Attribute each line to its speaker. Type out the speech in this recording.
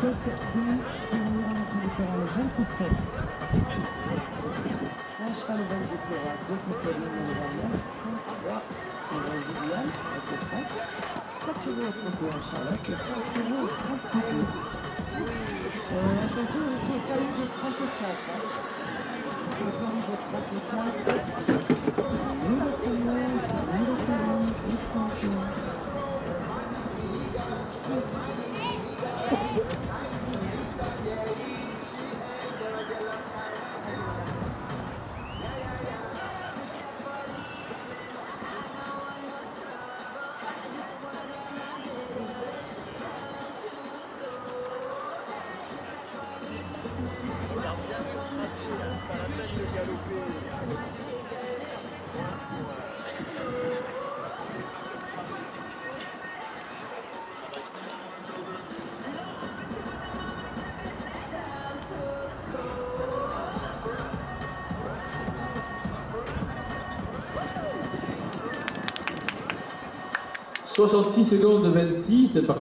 Speaker 1: Un cheval au bal de Cléra, deux Cocaline dans le 29, 33, c'est le Julian, avec le France, 4 chevaux au 31 Charlotte et 5 chevaux au 32. Attention, vous n'étiez pas eu de 34. Hein. Le cheval de 34, nous le premier, nous le premier, le 31.
Speaker 2: « 66 secondes 26 par